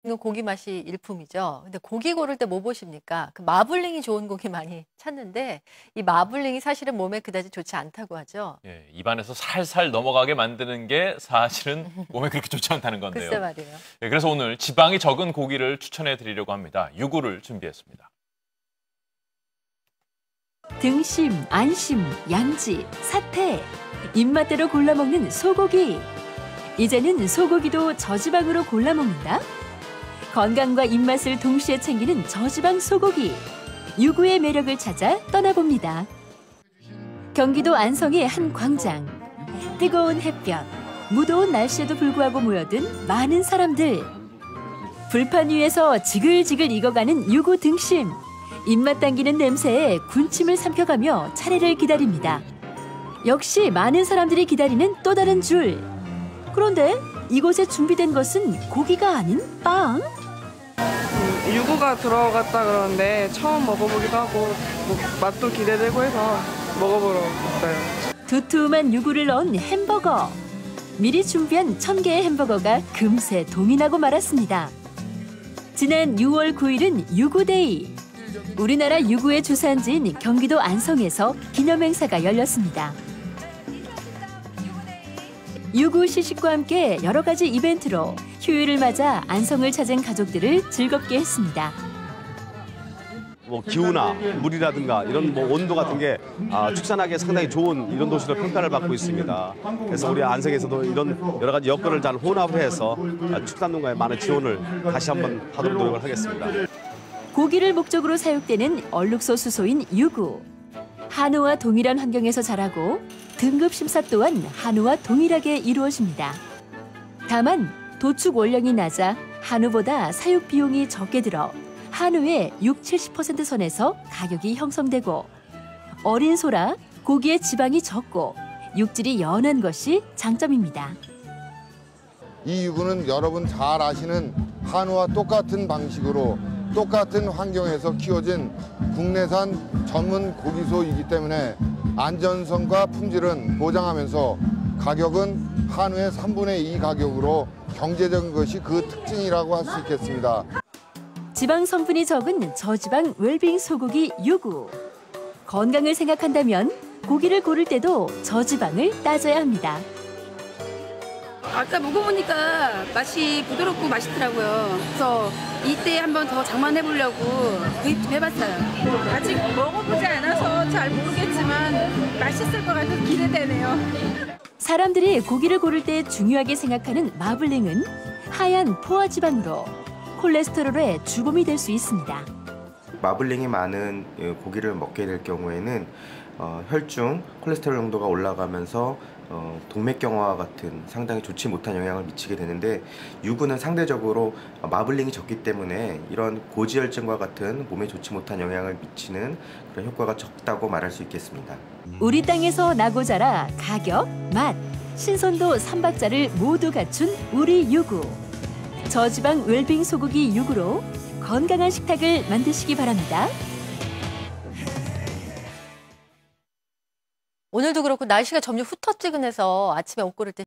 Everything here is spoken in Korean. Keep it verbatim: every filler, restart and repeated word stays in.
이거 고기 맛이 일품이죠. 근데 고기 고를 때 뭐 보십니까? 그 마블링이 좋은 고기 많이 찾는데 이 마블링이 사실은 몸에 그다지 좋지 않다고 하죠. 예, 입안에서 살살 넘어가게 만드는 게 사실은 몸에 그렇게 좋지 않다는 건데요. 글쎄 말이에요. 예, 그래서 오늘 지방이 적은 고기를 추천해 드리려고 합니다. 유구를 준비했습니다. 등심, 안심, 양지, 사태, 입맛대로 골라먹는 소고기. 이제는 소고기도 저지방으로 골라먹는다? 건강과 입맛을 동시에 챙기는 저지방 소고기. 유구의 매력을 찾아 떠나봅니다. 경기도 안성의 한 광장. 뜨거운 햇볕, 무더운 날씨에도 불구하고 모여든 많은 사람들. 불판 위에서 지글지글 익어가는 유구 등심. 입맛 당기는 냄새에 군침을 삼켜가며 차례를 기다립니다. 역시 많은 사람들이 기다리는 또 다른 줄. 그런데 이곳에 준비된 것은 고기가 아닌 빵? 음, 유구가 들어갔다 그러는데 처음 먹어보기도 하고 뭐 맛도 기대되고 해서 먹어보러 왔어요. 두툼한 유구를 넣은 햄버거. 미리 준비한 천 개의 햄버거가 금세 동이 나고 말았습니다. 지난 유월 구일은 유구데이. 우리나라 유구의 주산지인 경기도 안성에서 기념행사가 열렸습니다. 유구 시식과 함께 여러 가지 이벤트로 휴일을 맞아 안성을 찾은 가족들을 즐겁게 했습니다. 뭐 기후나 물이라든가 이런 뭐 온도 같은 게 아, 축산하기에 상당히 좋은 이런 도시로 평가를 받고 있습니다. 그래서 우리 안성에서도 이런 여러 가지 여건을 잘 혼합을 해서 축산농가에 많은 지원을 다시 한번 하도록 노력을 하겠습니다. 고기를 목적으로 사육되는 얼룩소 수소인 유구. 한우와 동일한 환경에서 자라고 등급 심사 또한 한우와 동일하게 이루어집니다. 다만 도축 원량이 낮아 한우보다 사육 비용이 적게 들어 한우의 육십, 칠십 퍼센트 선에서 가격이 형성되고 어린 소라 고기의 지방이 적고 육질이 연한 것이 장점입니다. 이 유구는 여러분 잘 아시는 한우와 똑같은 방식으로 똑같은 환경에서 키워진 국내산 전문 고기소이기 때문에 안전성과 품질은 보장하면서 가격은 한우의 삼분의 이 가격으로 경제적인 것이 그 특징이라고 할 수 있겠습니다. 지방 성분이 적은 저지방 웰빙 소고기 유구. 건강을 생각한다면 고기를 고를 때도 저지방을 따져야 합니다. 아까 먹어보니까 맛이 부드럽고 맛있더라고요. 그래서 이때 한번 더 장만해보려고 구입 좀 해봤어요. 아직 먹어보지 않아서 잘 모르겠지만 맛있을 것 같아서 기대되네요. 사람들이 고기를 고를 때 중요하게 생각하는 마블링은 하얀 포화지방으로 콜레스테롤의 주범이 될 수 있습니다. 마블링이 많은 고기를 먹게 될 경우에는 어, 혈중 콜레스테롤 농도가 올라가면서 어, 동맥경화와 같은 상당히 좋지 못한 영향을 미치게 되는데 유구는 상대적으로 마블링이 적기 때문에 이런 고지혈증과 같은 몸에 좋지 못한 영향을 미치는 그런 효과가 적다고 말할 수 있겠습니다. 우리 땅에서 나고 자라 가격, 맛, 신선도 삼박자를 모두 갖춘 우리 유구. 저지방 웰빙 소고기 유구로 건강한 식탁을 만드시기 바랍니다. 오늘도 그렇고 날씨가 점점 후텁지근해서 아침에 옷 고를 때